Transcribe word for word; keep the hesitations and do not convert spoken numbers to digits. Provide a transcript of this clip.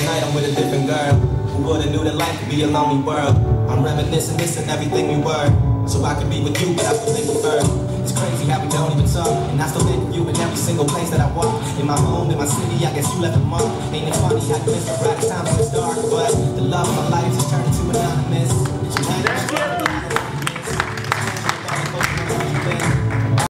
tonight I'm with a different girl. Who would've knew that life could be a lonely world? I'm reminiscing, missing everything we were, so I could be with you, but I still think we were. It's crazy how we don't even talk, and I still think of you in every single place that I walk. In my home, in my city, I guess you left a mark. Ain't it funny how you miss the right